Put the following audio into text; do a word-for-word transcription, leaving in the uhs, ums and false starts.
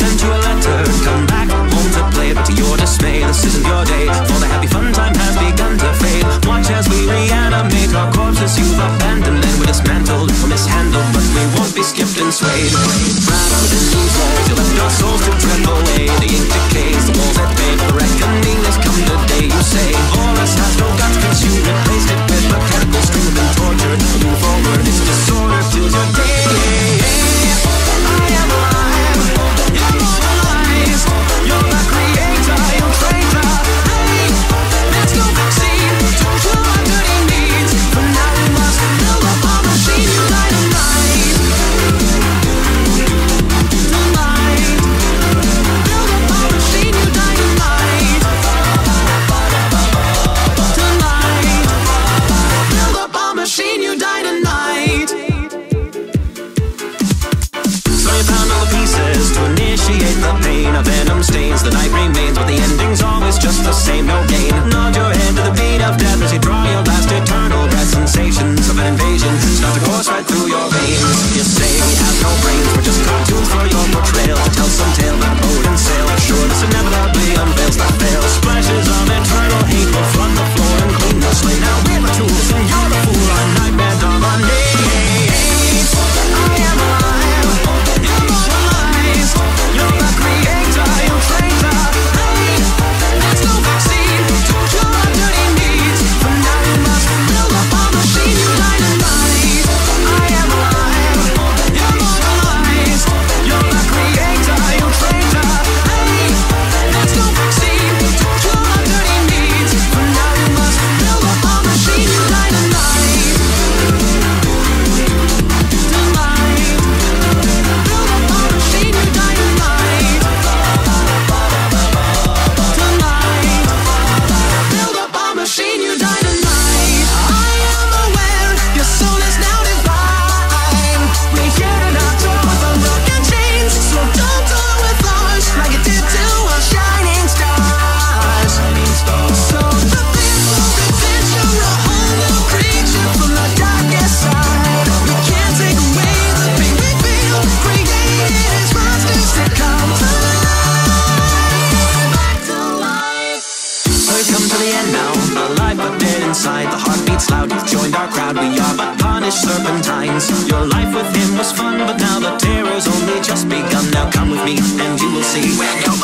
sent you a letter. Come back home to play, but to your dismay, this isn't your day, for the happy fun time has begun to fade. Watch as we reanimate our corpses you've abandoned, and we're dismantled or mishandled, but we won't be skipped and swayed. Rattled in these walls, you left our souls to drip away. The ink decays, the walls that fade, the reckoning has come today. You say all us has no guts, cause you replaced it with mechanical string of torture. Move forward, it's disorder till your day. I am alive, immortalized. You're the creator, you're traitor. Hey, let's go vaccine, don't you our dirty needs. For now we must build up our machine, you dynamite. Tonight, build up our machine, you dynamite. Tonight, build up our machine, you dynamite. So you found all the pieces to initiate the pain. A venom stains, the night remains, but the ending's always just the same, no gain. Nod your head to the beat of death as you draw your last eternal breath. Sensations of an invasion start to course right through your veins. You say we have no brains, we're just cartoons for your portrayal. To tell some tale about boat and sail, sure this inevitably unveils that fail. Splashes of eternal hate will flood the floor and clean the slate. Now we're the tools and you're the fool, our nightmare dominates. I am alive, immortalized. You're the creator, you're traitor. Hey, let's go vaccine, don't you our dirty needs. For now you must build up our machine, you dynamite. I am alive, immortalized. You're the creator, you're traitor. Hey, let's go vaccine, don't you our dirty needs. For now you must build up our machine, you dynamite. Tonight, build up our machine, you dynamite. Tonight, build up our machine, you dynamite. I am aware your soul is now divine. We're here to knock off our broken chains, so don't do it with ours like it did to our shining stars. So the people potential, a whole new creature from the darkest side. We can't take away the pain we feel. Created as monsters that come to life, back to life. So we've come to the end now, alive but dead inside. The heart beats loud, you've joined our crowd. We are but punished serpentines. Your life with him was fun, but now the terror's only just begun. Now come with me and you will see when you're